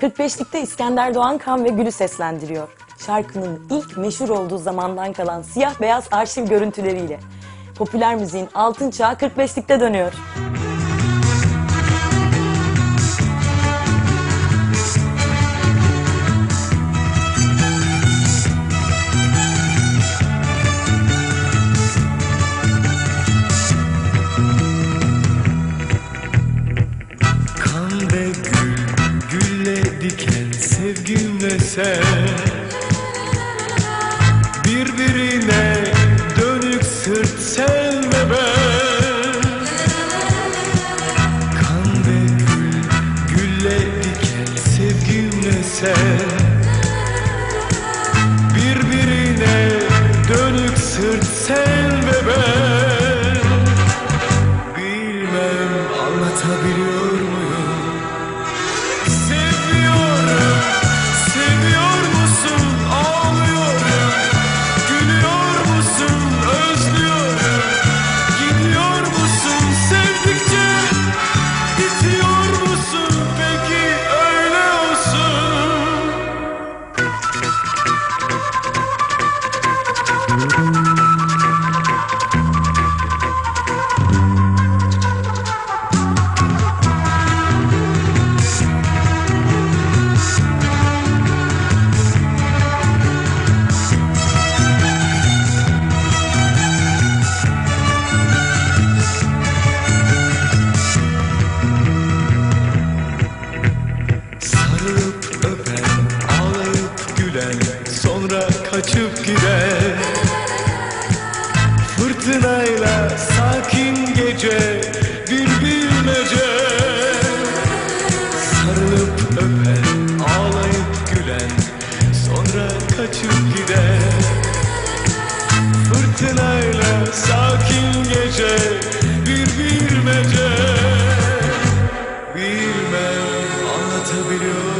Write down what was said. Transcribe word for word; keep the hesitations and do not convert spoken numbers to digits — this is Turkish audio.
kırk beşlikte İskender Doğankan ve Gül'ü seslendiriyor. Şarkının ilk meşhur olduğu zamandan kalan siyah beyaz arşiv görüntüleriyle. Popüler müziğin altın çağı kırk beşlikte dönüyor. Sevgimle sen birbirine dönük sırt sen ve ben. Kan ve gül, gülle diken sevgimle sen birbirine dönük sırt sen ve ben. Bilmem anlatabiliyor muyum? Sonra kaçıp gider fırtınayla sakin gece bir bilmece. Sarılıp öpen, ağlayıp gülen sonra kaçıp gider fırtınayla sakin gece bir bilmece. Bilmem anlatabiliyor